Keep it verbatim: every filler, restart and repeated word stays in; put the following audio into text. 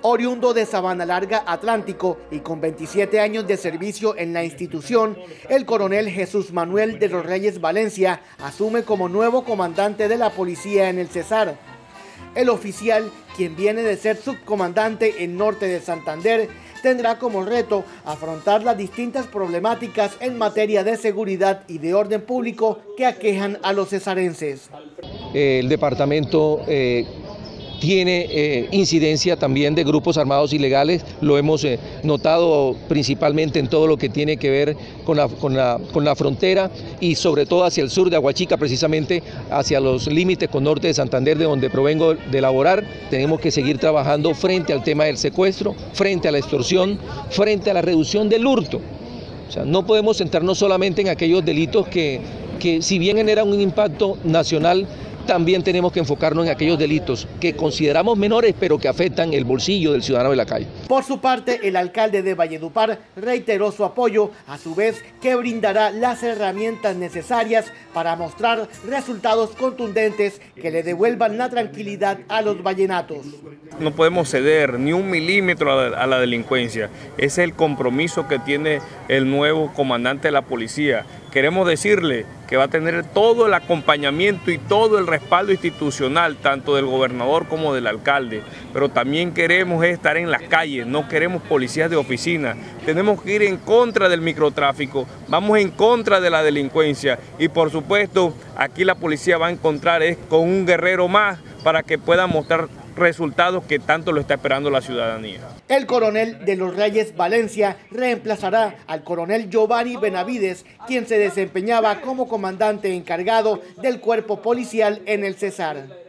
Oriundo de Sabana Larga, Atlántico, y con veintisiete años de servicio en la institución, el coronel Jesús Manuel de los Reyes Valencia asume como nuevo comandante de la policía en el Cesar. El oficial, quien viene de ser subcomandante en Norte de Santander, tendrá como reto afrontar las distintas problemáticas en materia de seguridad y de orden público que aquejan a los cesarenses. El departamento eh, tiene eh, incidencia también de grupos armados ilegales, lo hemos eh, notado principalmente en todo lo que tiene que ver con la, con, la, con la frontera y sobre todo hacia el sur de Aguachica, precisamente hacia los límites con Norte de Santander, de donde provengo de laborar. Tenemos que seguir trabajando frente al tema del secuestro, frente a la extorsión, frente a la reducción del hurto. O sea, no podemos centrarnos solamente en aquellos delitos que, que si bien generan un impacto nacional, también tenemos que enfocarnos en aquellos delitos que consideramos menores, pero que afectan el bolsillo del ciudadano de la calle. Por su parte, el alcalde de Valledupar reiteró su apoyo, a su vez que brindará las herramientas necesarias para mostrar resultados contundentes que le devuelvan la tranquilidad a los vallenatos. No podemos ceder ni un milímetro a la, a la delincuencia. Ese es el compromiso que tiene el nuevo comandante de la policía. Queremos decirle que va a tener todo el acompañamiento y todo el respaldo institucional, tanto del gobernador como del alcalde, pero también queremos estar en las calles, no queremos policías de oficina, tenemos que ir en contra del microtráfico, vamos en contra de la delincuencia y por supuesto aquí la policía va a encontrar es con un guerrero más para que pueda mostrar resultados que tanto lo está esperando la ciudadanía. El coronel de los Reyes Valencia reemplazará al coronel Giovanni Benavides, quien se desempeñaba como comandante encargado del cuerpo policial en el Cesar.